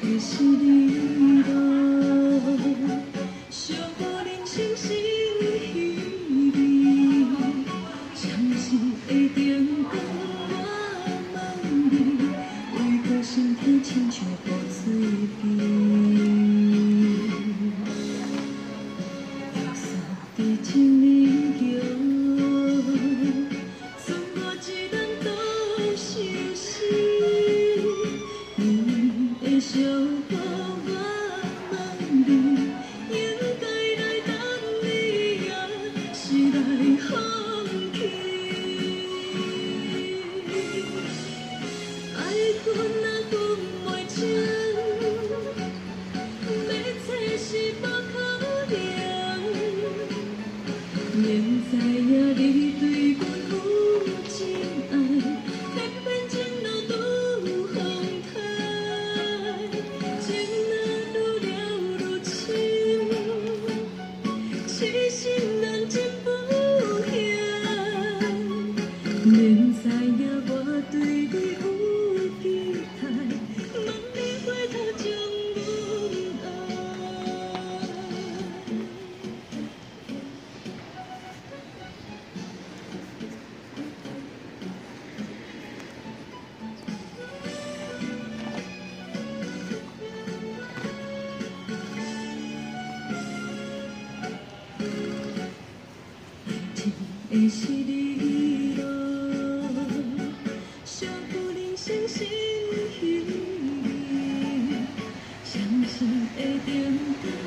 的是你咯，寂寞人生是虚伪，暂时会定讲我问你，为何心痛亲像雨水滴，约束伫情人桥，剩我一人独相思。你的小可我问你，应该来等你啊，是来放弃？爱困啊困袂醒，要找是无可能，明知影你对阮有真爱，偏偏情路拄风台，情啊愈了愈深，痴心人真不幸。明知影我对你有期待，望你回头将阮爱。的是你咯，寂寞人生是虚伪，相信会定。